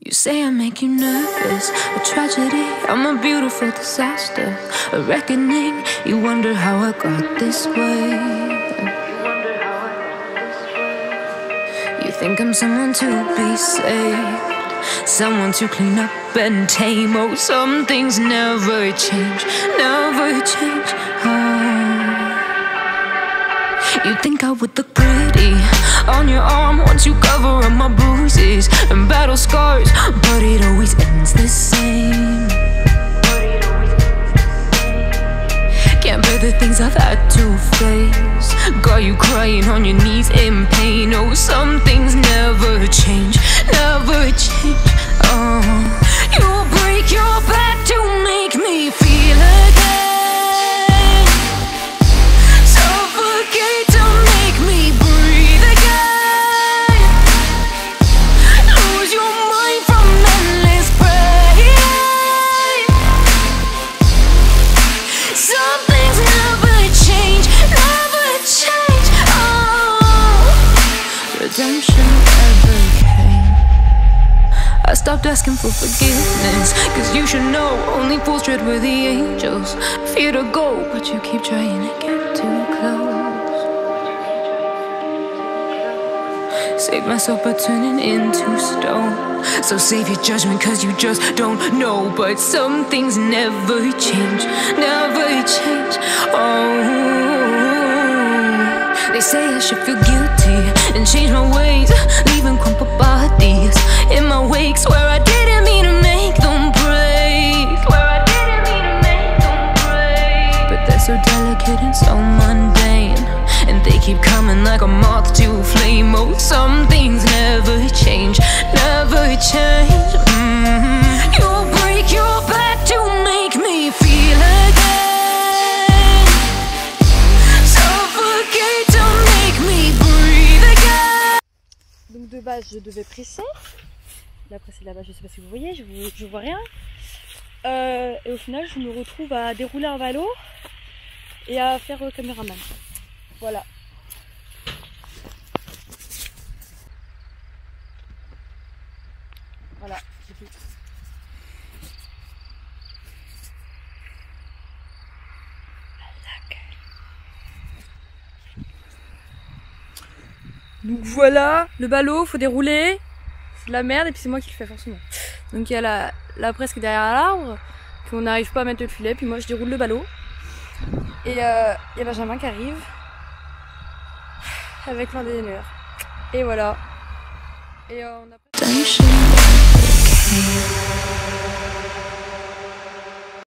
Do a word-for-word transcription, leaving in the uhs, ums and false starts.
You say I make you nervous, a tragedy, I'm a beautiful disaster, a reckoning, you wonder how I got this way. You think I'm someone to be saved, someone to clean up and tame. Oh, some things never change, never change. Oh. You think I would look pretty on your arm once you cover up my bruises and battle scars, but it always ends the same. Can't bear the things I've had to face, got you crying on your knees in pain. Oh, some things never change, never change. Oh, you'll break your back to make me feel again. Redemption ever came. I stopped asking for forgiveness, cause you should know only fools tread with the angels. Fear to go, but you keep trying to get too close. Save myself by turning into stone. So save your judgment cause you just don't know. But some things never change, never change. Oh, they say I should feel guilty and change my ways, leaving crumpled bodies in my wake. Swear I didn't mean to make them break, swear I didn't mean to make them break. But they're so delicate and so mundane, and they keep coming like a moth to a flame. Oh, some things never change, never change. Mm-hmm. You'll break your back to make me feel again. Donc de base je devais presser, là presser là-bas, je sais pas si vous voyez, je, vous, je vois rien. Euh, et au final je me retrouve à dérouler un valo et à faire le caméraman. Voilà. Voilà, c'est tout. Donc voilà, le ballot, faut dérouler, c'est de la merde et puis c'est moi qui le fais forcément. Donc il y a la, la presque derrière l'arbre, puis on n'arrive pas à mettre le filet, puis moi je déroule le ballot. Et euh, il y a Benjamin qui arrive avec l'un des nœuds. Et voilà. Et euh, on a...